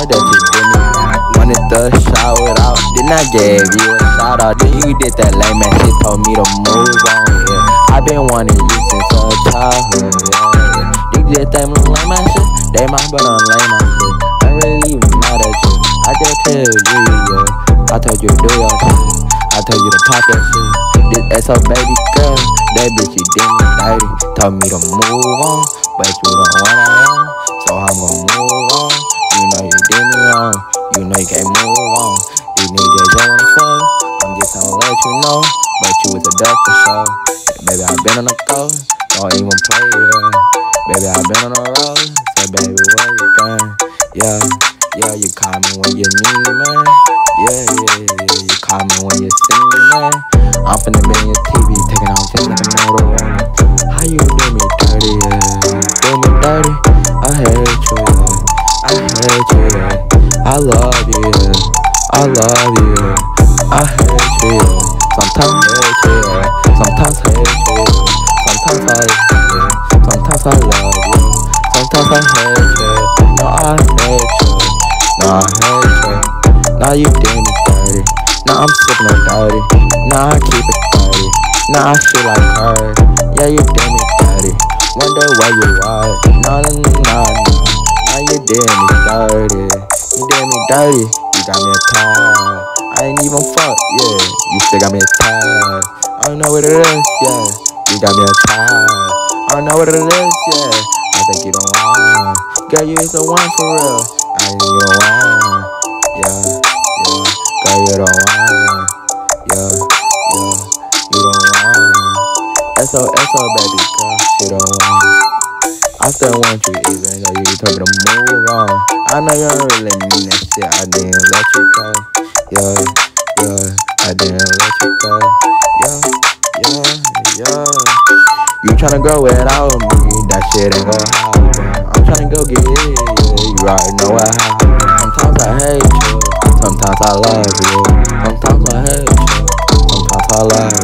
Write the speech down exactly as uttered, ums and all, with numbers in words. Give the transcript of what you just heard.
know that you did me. Wanted to shout it out, then I gave you a shout out. Then you did that lame man shit, told me to move on, yeah. I been wanting you since a childhood, yeah. You did that lame man shit, they my brother lame man shit. I ain't really even mad at you, I just tell you, yeah. I told you to do your shit, I told you to pop that shit. This S O baby girl, that bitch you did me dirty. Told me to move on, but you don't wanna on, so I'm gon' move on. You know you did me wrong, you know you can't move on. These niggas just wanna fuck, I'm just gonna let you know. But you was a duck for sure. Baby, I been on the go, don't even play it. Baby, I been on the road, so baby, where you been? Yeah, yeah, you call me when you need me, man. Yeah, yeah, yeah, you call me when you see me, man. I'm finna be in your T V, taking off just like a Motorola. How you do me dirty, yeah? Do me dirty, I hate you, yeah. I hate you, yeah. I love you, yeah. I love you, yeah. I hate you, yeah. Sometimes I hate you, yeah. Sometimes I hate you, yeah. Sometimes I hate you, yeah. Sometimes I love you. Sometimes I hate you. No, I hate you. No, I hate you. Now you did me dirty. Now I'm sipping on dirty. Now I keep it dirty. Now I feel like her. Yeah, you did me dirty. Wonder where you are. No, no, no, no. Now you did me dirty. You did me dirty. You got me a tie. I ain't even fuck, yeah. You still got me a tie. I don't know what it is, yeah. You got me a tie. I don't know what it is, yeah. I think you don't want. Girl, you is the one for real. I think you don't want. Yeah, yeah. Girl, you don't want. Yeah, yeah. You don't want. S O S O baby, girl, you don't want. I still want you even though you told me to move on. I know you don't really mean that shit. I didn't let you go. Yeah, yeah. I didn't let you go. Yeah, yeah, yeah. You tryna go without me, that shit ain't gon' happen. I'm tryna go get it, yeah. You already know what happened. Sometimes I hate you. Sometimes I love you. Sometimes I hate you. Sometimes I love you.